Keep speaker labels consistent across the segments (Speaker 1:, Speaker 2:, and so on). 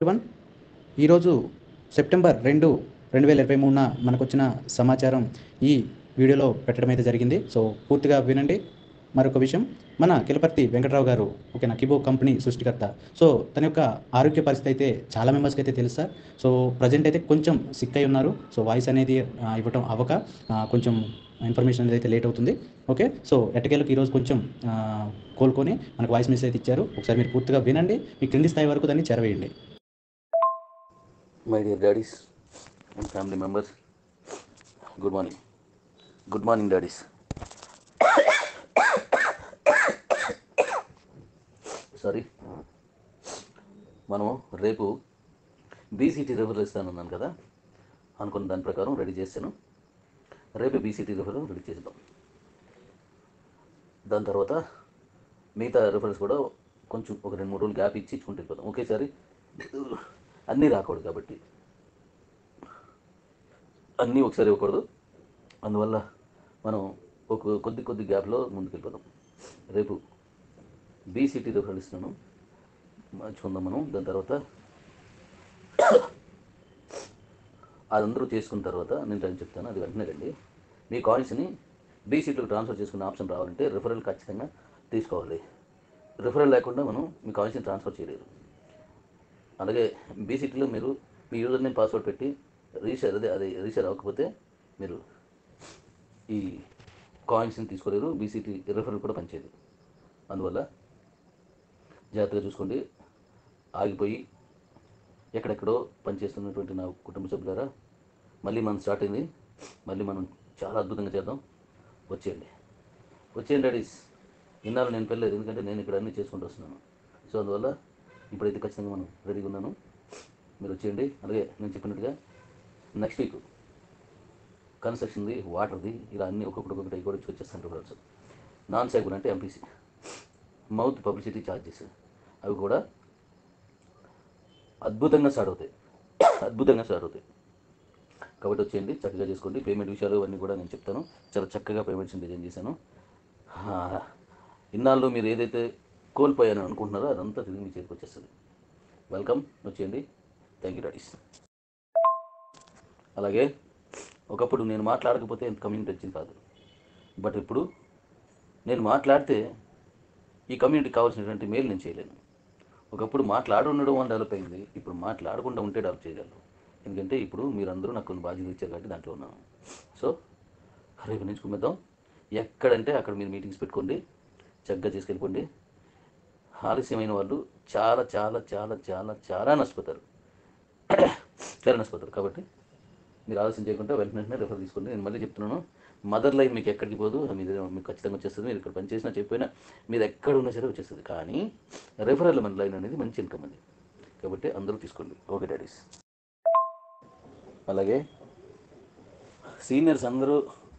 Speaker 1: One ఈరోజు September 2, 2023న మనకొచ్చిన సమాచారం ఈ వీడియోలో పెట్టడం అయితే జరిగింది. సో పూర్తిగా వినండి. మరొక విషయం, మన కిలపర్తి వెంకటరావు గారు ఓకేనా, కిబో కంపెనీ సృష్టికర్త. సో తన యొక్క ఆరోగ్య పరిస్థితి అయితే చాలా మెంబర్స్కి అయితే తెలుసు సార్. సో ప్రజెంట్ అయితే కొంచెం సిక్ అయి ఉన్నారు. సో వాయిస్ అనేది ఇవ్వటం అవ్వక కొంచెం ఇన్ఫర్మేషన్ అనేది అయితే లేట్ అవుతుంది. ఓకే, సో ఎట్టకేలకు ఈరోజు కొంచెం కోలుకొని మనకు వాయిస్ మెసేజ్ అయితే ఇచ్చారు. ఒకసారి మీరు పూర్తిగా వినండి, మీ క్రింది స్థాయి వరకు దాన్ని చేరవేయండి.
Speaker 2: My dear daddies and family members, good morning. Good morning, daddies. Sorry, మనం రేపు బీసీటీ రిఫర్ ఇస్తానన్నాను కదా, అనుకున్న దాని ప్రకారం రెడీ చేశాను. రేపు బీసీటీ రిఫర్ రెడీ చేద్దాం. దాని తర్వాత మిగతా రిఫరెన్స్ కూడా కొంచెం ఒక 2-3 రోజులు గ్యాప్ ఇచ్చుకుంటూ వెళ్ళిపోదాం. ఒకేసారి అన్నీ రాకూడదు కాబట్టి, అన్నీ ఒకసారి ఇవ్వకూడదు. అందువల్ల మనం ఒక కొద్ది గ్యాప్లో ముందుకెళ్ళిపోదాం. రేపు బీసీటీ రిఫరెన్స్ ఇస్తున్నాను, మార్చుకుందాం మనం. దాని తర్వాత అదందరూ చేసుకున్న తర్వాత నేను టైం చెప్తాను, అది వెంటనే రండి. మీ కాయిన్స్ని బీసీటీలకు ట్రాన్స్ఫర్ చేసుకునే ఆప్షన్ రావాలంటే రిఫరల్ ఖచ్చితంగా తీసుకోవాలి. రిఫరల్ లేకుండా మనం మీ కాయిన్స్ని ట్రాన్స్ఫర్ చేయలేరు. అలాగే బీసీటీలో మీరు మీ యూజర్ నేమ్ పాస్వర్డ్ పెట్టి రీషేర్ అవ్వకపోతే మీరు ఈ కాయిన్స్ని తీసుకోలేరు. బీసీటీ రిఫరల్ కూడా పనిచేయదు. అందువల్ల జాగ్రత్తగా చూసుకోండి. ఆగిపోయి ఎక్కడెక్కడో పనిచేస్తున్నటువంటి నా కుటుంబ సభ్యులారా, మళ్ళీ మనం స్టార్ట్ అయింది. మళ్ళీ మనం చాలా అద్భుతంగా చేద్దాం. వచ్చేయండి డాడీస్. ఇన్నాళ్ళు నేను పెళ్ళలేదు, ఎందుకంటే నేను ఇక్కడ అన్నీ చేసుకుంటూ వస్తున్నాను. సో అందువల్ల ఇప్పుడైతే ఖచ్చితంగా మనం రెడీగా ఉన్నాను. మీరు వచ్చేయండి. అలాగే నేను చెప్పినట్టుగా నెక్స్ట్ వీక్ కన్స్ట్రక్షన్ది, వాటర్ది, ఇలా అన్నీ ఒక్కొక్కటి కూడా వచ్చేస్తాను. రిఫరెన్స్ నాన్ సైబుల్ అంటే ఎంపీసీ, మౌత్ పబ్లిసిటీ ఛార్జెస్, అవి కూడా అద్భుతంగా స్టార్ట్ అవుతాయి. కాబట్టి వచ్చేయండి, చక్కగా చేసుకోండి. పేమెంట్ విషయాలు అన్నీ కూడా నేను చెప్తాను. చాలా చక్కగా పేమెంట్స్ డిజైన్ చేశాను. ఇన్నాళ్ళు మీరు ఏదైతే కోల్పోయాను అనుకుంటున్నారో అదంతా తిరిగి మీ చేతికి వచ్చేస్తుంది. వెల్కమ్, వచ్చేయండి. Thank you daddies. అలాగే ఒకప్పుడు నేను మాట్లాడకపోతే ఎంత కమ్యూనిటీ వచ్చింది కాదు, బట్ ఇప్పుడు నేను మాట్లాడితే ఈ కమ్యూనిటీకి కావాల్సినటువంటి మేలు నేను చేయలేను. ఒకప్పుడు ఉండడం వల్ల డెవలప్ అయింది, ఇప్పుడు మాట్లాడకుండా ఉంటే డెవలప్ చేయగలను. ఎందుకంటే ఇప్పుడు మీరందరూ నాకు కొన్ని బాధ్యత ఇచ్చారు కాబట్టి దాంట్లో ఉన్నాను. సో రేపు నుంచి కుమ్మేద్దాం. ఎక్కడంటే అక్కడ మీరు మీటింగ్స్ పెట్టుకోండి, చక్కగా చేసుకెళ్ళిపోండి. ఆలస్యమైన వాళ్ళు చాలా చాలా చాలా చాలా చాలా నష్టపోతారు. కాబట్టి మీరు ఆలస్యం చేయకుండా వెంటనే రిఫర్ తీసుకోండి. నేను మళ్ళీ చెప్తున్నాను, మదర్ లైన్ మీకు ఎక్కడికి పోదు, మీకు ఖచ్చితంగా వచ్చేస్తుంది. మీరు ఇక్కడ పని చేసినా చెప్పినా మీరు ఎక్కడ ఉన్నా సరే వచ్చేస్తుంది. కానీ రిఫరల్ మన లైన్ అనేది మంచి ఇన్కమ్ అది, కాబట్టి అందరూ తీసుకోండి. Okay daddy's. అలాగే సీనియర్స్ అందరూ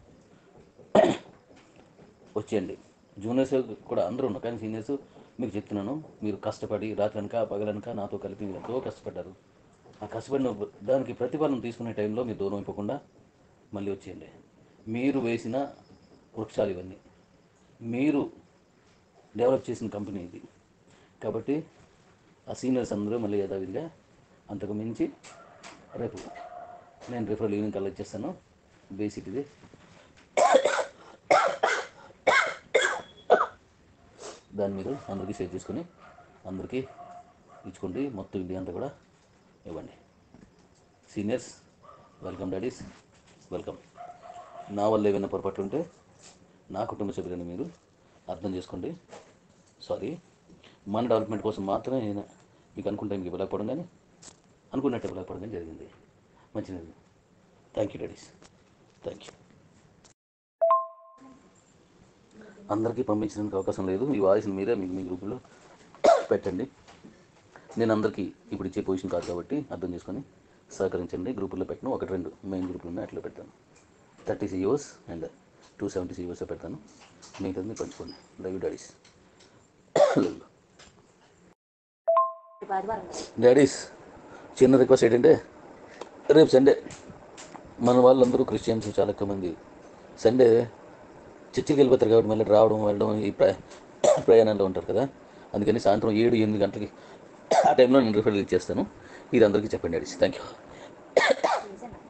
Speaker 2: వచ్చేయండి. జూనియర్స్ కూడా అందరూ ఉన్నారు, కానీ సీనియర్స్ మీకు చెప్తున్నాను, మీరు కష్టపడి రాత్రనక పగలనక నాతో కలిపి ఎంతో కష్టపడ్డారు. ఆ కష్టపడిన దానికి ప్రతిఫలం తీసుకునే టైంలో మీరు దూరం అయిపోకుండా మళ్ళీ వచ్చేయండి. మీరు వేసిన వృక్షాలు ఇవన్నీ, మీరు డెవలప్ చేసిన కంపెనీ ఇది. కాబట్టి ఆ సీనియర్స్ అందరూ మళ్ళీ యథావిధిగా అంతకు మించి రేపు నేను రిఫరల్ ఈవినింగ్ కల్లా ఇచ్చేస్తాను. బేసిక్ ఇది. దాన్ని మీరు అందరికీ షేర్ చేసుకుని అందరికీ ఇచ్చుకోండి. మొత్తం ఇండియా అంతా కూడా ఇవ్వండి. Seniors welcome, daddies welcome. నా వల్ల ఏమైనా పొరపాట్లు ఉంటే నా కుటుంబ సభ్యులని మీరు అర్థం చేసుకోండి. సారీ, మన డెవలప్మెంట్ కోసం మాత్రమే నేను మీకు అనుకుంటే మీకు ఇవ్వలేకపోవడం కానీ అనుకున్నట్టు ఇవ్వలేకపోవడం కానీ జరిగింది. మంచిది. Thank you daddies, thank you. అందరికీ పంపించడానికి అవకాశం లేదు. ఈ వాయిస్ని మీరే మీ గ్రూపులో పెట్టండి. నేను అందరికీ ఇప్పుడు ఇచ్చే పొజిషన్ కాదు కాబట్టి అర్థం చేసుకొని సహకరించండి. గ్రూపుల్లో పెట్టను, 1-2 మెయిన్ గ్రూపులు ఉన్నాయి, అట్లా పెడతాను. 30 CEOs అండ్ 270 CEOs పెడతాను. మిగతాది పంచుకోండి. Love daddies. డాడీస్, చిన్న రిక్వెస్ట్ ఏంటంటే, రేపు సండే మన వాళ్ళందరూ క్రిస్టియన్స్ చాలా ఎక్కువ మంది సండే చర్చికి వెళ్ళిపోతారు కాబట్టి మళ్ళీ రావడం వెళ్ళడం ఈ ప్రయాణాల్లో ఉంటారు కదా. అందుకని సాయంత్రం 7-8 గంటలకి ఆ టైంలో నేను రిఫరల్ ఇచ్చేస్తాను. ఇది అందరికీ చెప్పండి అడిసి. Thank you.